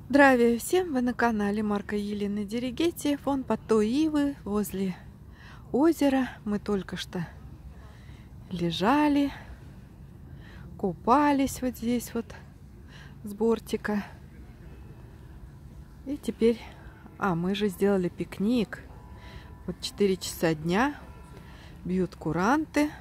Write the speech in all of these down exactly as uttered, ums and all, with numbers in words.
Здравия всем! Вы на канале Марка Елены Дерегети. Вон под той ивы возле озера мы только что лежали, купались вот здесь вот с бортика. И теперь... А, мы же сделали пикник. Вот четыре часа дня. Бьют куранты.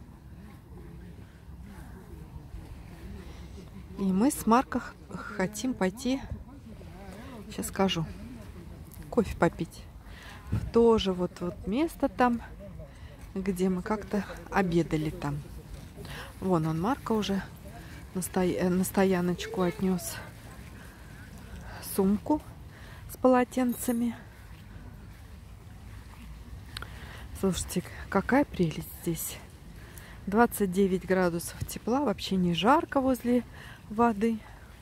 И мы с Марком хотим пойти... Сейчас скажу. Кофе попить. В то же вот, вот место там, где мы как-то обедали там. Вон он, Марка уже на, сто... на стояночку отнес сумку с полотенцами. Слушайте, какая прелесть здесь. двадцать девять градусов тепла, вообще не жарко возле воды.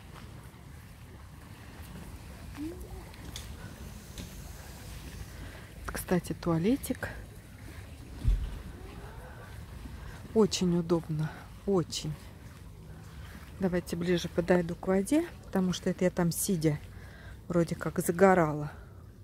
Кстати, туалетик. Очень удобно. Очень. Давайте ближе подойду к воде, потому что это я там сидя вроде как загорала.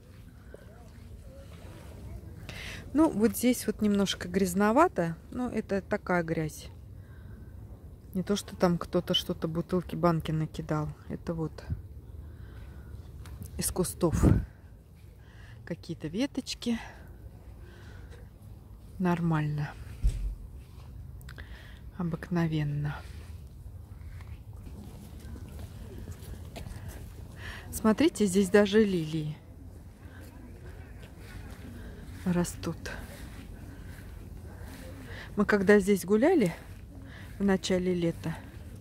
Ну, вот здесь вот немножко грязновато, но это такая грязь. Не то, что там кто-то что-то, бутылки, банки накидал. Это вот из кустов. Какие-то веточки. Нормально. Обыкновенно. Смотрите, здесь даже лилии растут. Мы когда здесь гуляли в начале лета,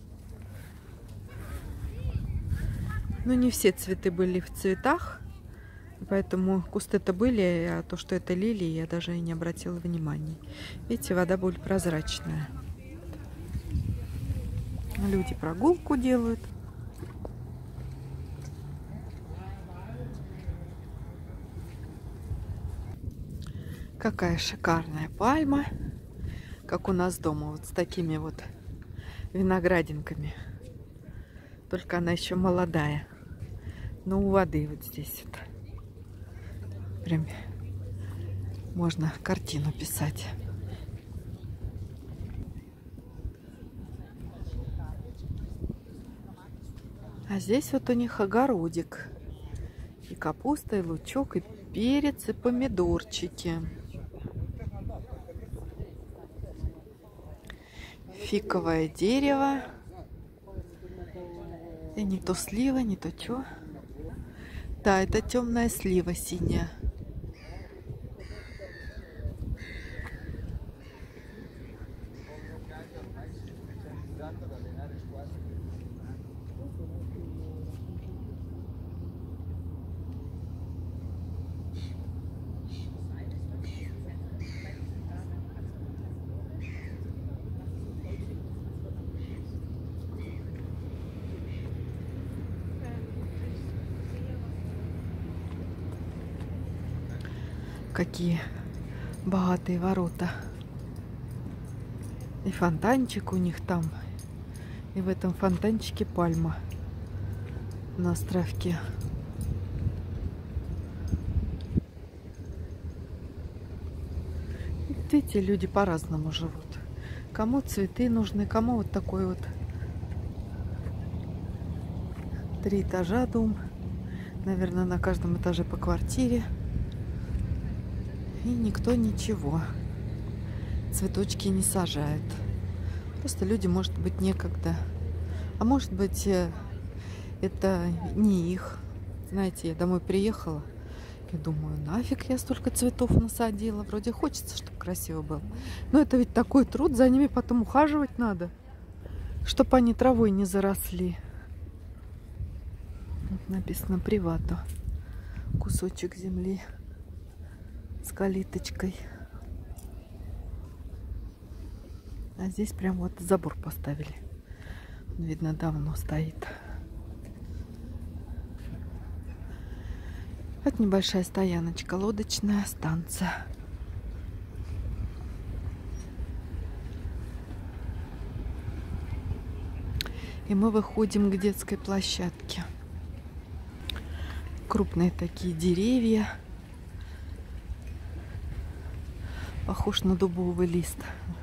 ну не все цветы были в цветах. Поэтому кусты-то были, а то, что это лилии, я даже и не обратила внимания. Видите, вода будет прозрачная. Люди прогулку делают. Какая шикарная пальма. Как у нас дома, вот с такими вот виноградинками. Только она еще молодая. Но у воды вот здесь вот. Прям можно картину писать. А здесь вот у них огородик. И капуста, и лучок, и перец, и помидорчики. Фиковое дерево. И не то слива, не то чё. Да, это темная слива синяя. Какие богатые ворота. И фонтанчик у них там. И в этом фонтанчике пальма на островке. Видите, люди по-разному живут. Кому цветы нужны, кому вот такой вот три этажа дом. Наверное, на каждом этаже по квартире. И никто ничего. Цветочки не сажает. Просто люди, может быть, некогда. А может быть, это не их. Знаете, я домой приехала и думаю, нафиг я столько цветов насадила. Вроде хочется, чтобы красиво было. Но это ведь такой труд, за ними потом ухаживать надо, чтобы они травой не заросли. Вот написано привату. Кусочек земли с калиточкой. А здесь прям вот забор поставили. Видно, давно стоит. Вот небольшая стояночка, лодочная станция. И мы выходим к детской площадке. Крупные такие деревья. Похож на дубовый лист.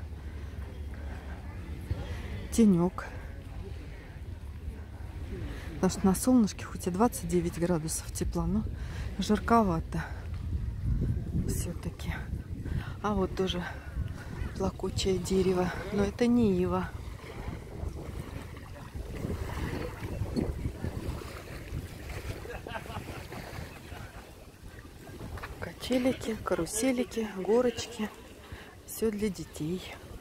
Тенек. Потому что на солнышке хоть и двадцать девять градусов тепла, но жарковато все-таки. А вот тоже плакучее дерево. Но это не ива. Качелики, каруселики, горочки. Все для детей.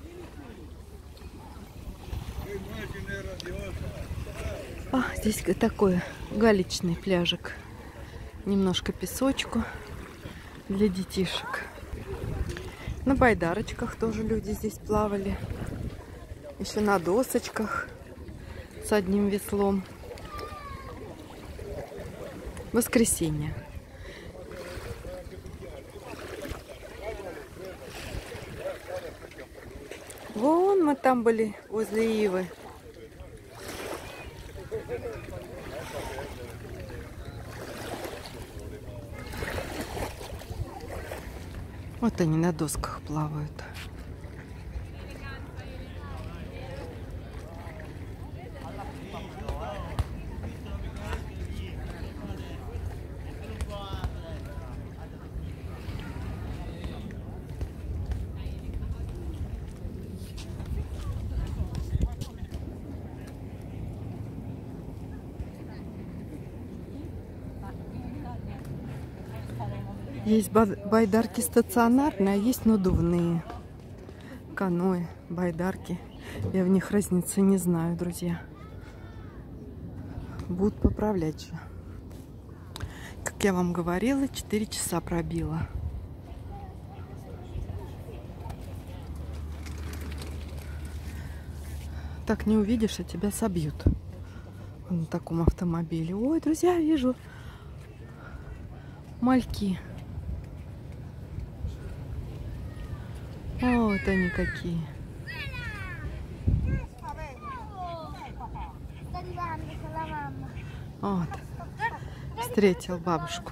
А, здесь такой галечный пляжик. Немножко песочку для детишек. На байдарочках тоже люди здесь плавали. Еще на досочках с одним веслом. Воскресенье. Вон мы там были, возле ивы. Вот они на досках плавают. Есть байдарки стационарные, а есть надувные. Каноэ, байдарки. Я в них разницы не знаю, друзья. Будут поправлять же. Как я вам говорила, четыре часа пробило. Так не увидишь, а тебя собьют. На таком автомобиле. Ой, друзья, вижу мальки. Вот они какие. Вот. Встретил бабушку.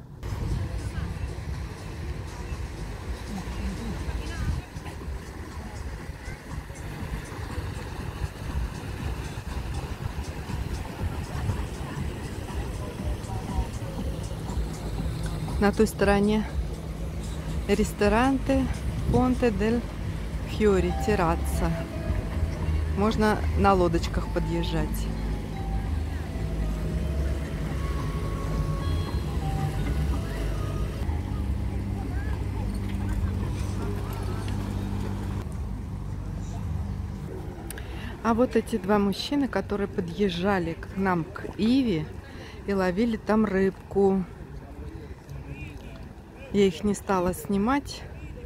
На той стороне ресторанты Понте дель Фьори, терраса. Можно на лодочках подъезжать. А вот эти два мужчины, которые подъезжали к нам, к Иве, и ловили там рыбку. Я их не стала снимать.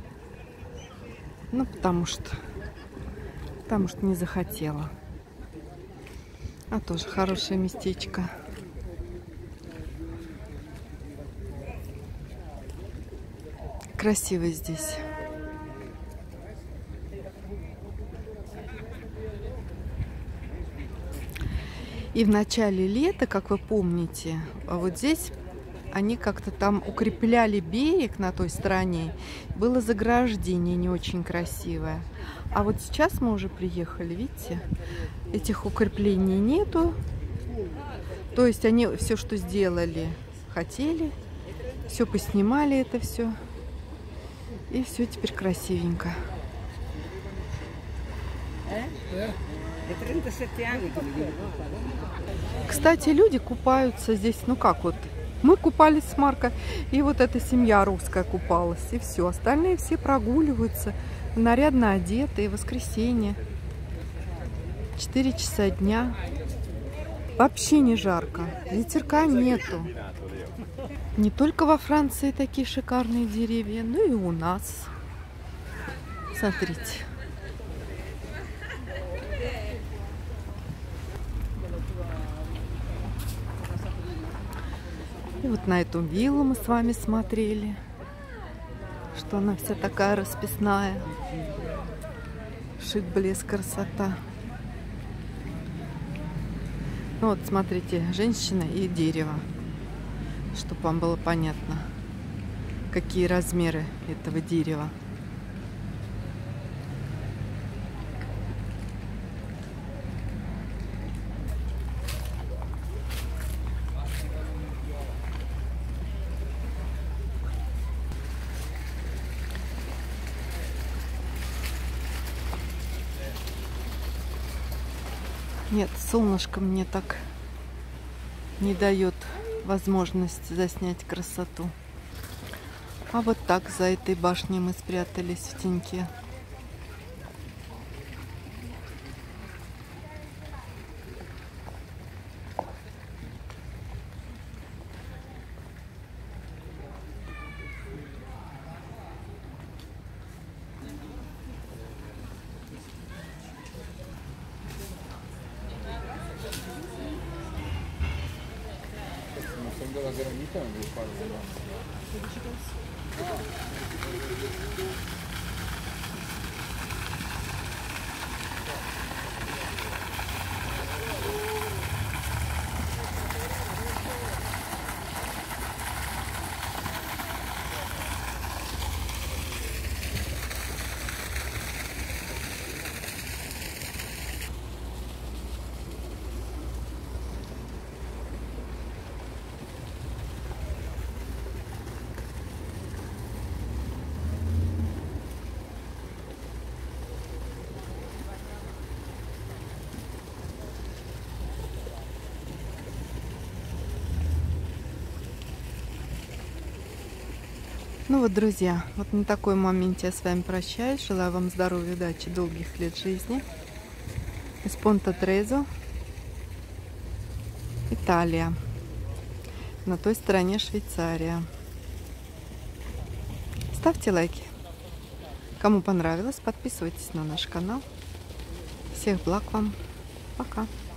Ну, потому что, потому что не захотела. А тоже хорошее местечко. Красиво здесь. И в начале лета, как вы помните, вот здесь они как-то там укрепляли берег на той стороне. Было заграждение не очень красивое. А вот сейчас мы уже приехали, видите, этих укреплений нету. То есть они все, что сделали, хотели. Все поснимали это все. И все теперь красивенько. Кстати, люди купаются здесь, ну как вот. Мы купались с Марко, и вот эта семья русская купалась, и все. Остальные все прогуливаются, нарядно одетые, воскресенье. четыре часа дня. Вообще не жарко, ветерка нету. Не только во Франции такие шикарные деревья, но и у нас. Смотрите. И вот на эту виллу мы с вами смотрели, что она вся такая расписная. Шик, блеск, красота. Ну вот, смотрите, женщина и дерево. чтобы вам было понятно, какие размеры этого дерева. Нет, солнышко мне так не дает возможность заснять красоту. А вот так за этой башней мы спрятались в теньке. La granita non devo fare una. Ну вот, друзья, вот на такой моменте я с вами прощаюсь. Желаю вам здоровья, удачи, долгих лет жизни. Из Понте-Трезо, Италия. На той стороне Швейцария. Ставьте лайки. Кому понравилось, подписывайтесь на наш канал. Всех благ вам. Пока.